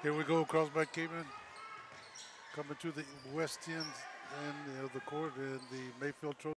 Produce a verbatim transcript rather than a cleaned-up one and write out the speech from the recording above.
Here we go, Carlsbad Caveman coming to the west end and uh, the court and the Mayfield Trophy.